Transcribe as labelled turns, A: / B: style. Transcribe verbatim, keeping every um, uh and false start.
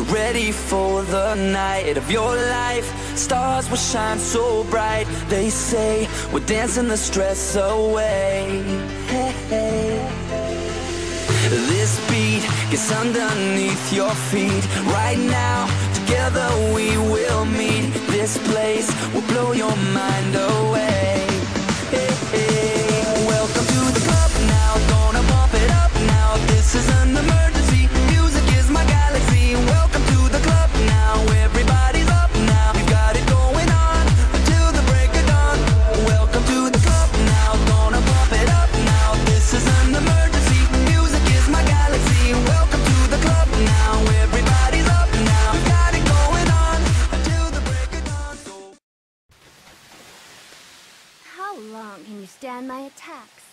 A: ready for the night of your life. Stars will shine so bright. They say we're dancing the stress away. Hey, hey. This beat gets underneath your feet. Right now, together we will meet. This place will blow your mind away. Hey, hey. Welcome to the club now, gonna bump it up now. This is an emergency, music is my galaxy. Welcome to the club now, everybody's up now. We've got it going on until the break of dawn. Welcome to the club now, gonna bump it up now. This is an emergency, music is my galaxy. Welcome to the club now, everybody's up now. We've got it going on until the break of dawn. So
B: How long can you stand my attacks?